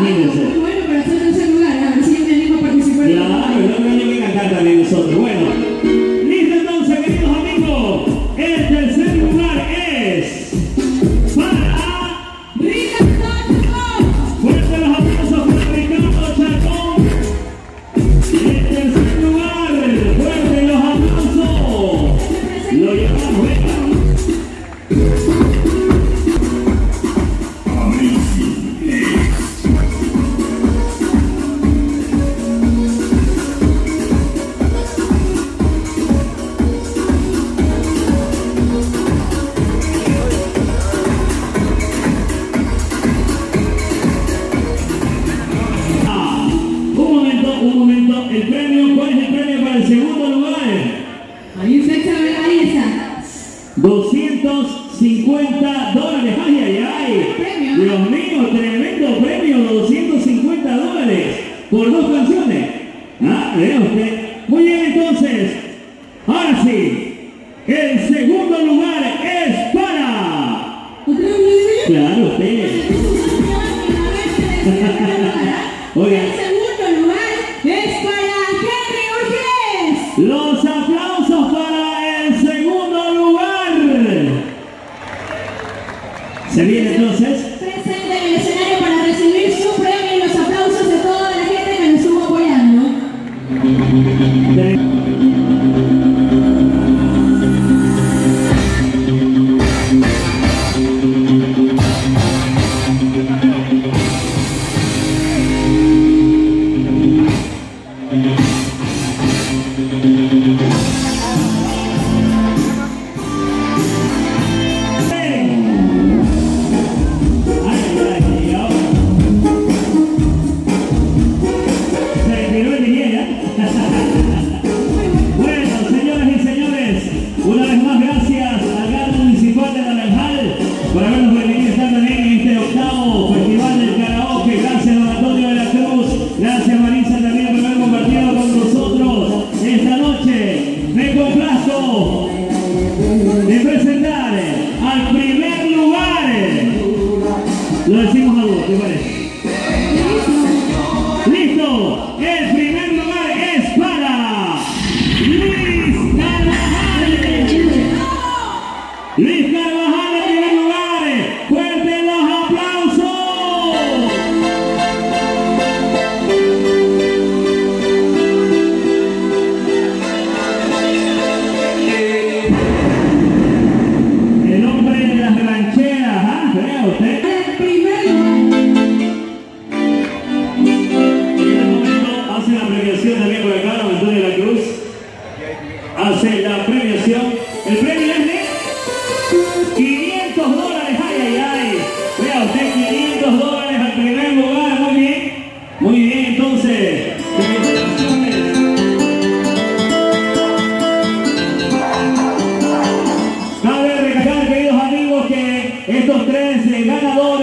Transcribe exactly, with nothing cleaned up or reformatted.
imagínense. Bueno, para hacer tercer lugar, a ver si yo me animo a participar. Claro, el otro año que cantar también nosotros. Bueno, listo entonces, queridos amigos. El tercer lugar es para Ricardo Chacón. Fuerte los aplausos para Ricardo Chacón. El tercer lugar, fuerte los aplausos. Lo llevamos, venga. Un momento, el premio, ¿cuál es el premio para el segundo lugar? Ahí está, ahí está. doscientos cincuenta dólares, ay, ay, ay. Premio. Dios mío, tremendo premio, doscientos cincuenta dólares por dos canciones. Ah, vea usted. Muy bien, entonces, ahora sí, el segundo lugar es para... ¿Otra vez? Claro, usted. Oiga. El segundo lugar es para Henry Urqués. Los aplausos para el segundo lugar. Se viene entonces. Presente en el escenario para recibir su premio y los aplausos de toda la gente que nos estuvo apoyando. por habernos permitido estar también en este octavo Festival del Karaoke. Gracias, don Antonio de la Cruz. Gracias, Marisa, también por haber compartido con nosotros esta noche. Me complazco de presentar al primer lugar. Lo decimos a vos, ¿qué parece? ¡Listo! El primer lugar es para Luis Carvajal. Luis Carvajal en primer lugar. ¡Fuertes los aplausos! El hombre de las rancheras, ¿ah? ¿Vea usted? El primer lugar. Hace la premiación también por acá, don Antonio de la Cruz. Hace la premiación. El premio es de quinientos dólares. Ay, ay, ay. Vea usted, quinientos dólares al primer lugar. Muy bien. Muy bien, entonces. Felicitaciones. Cabe recalcar, queridos amigos, que estos tres ganadores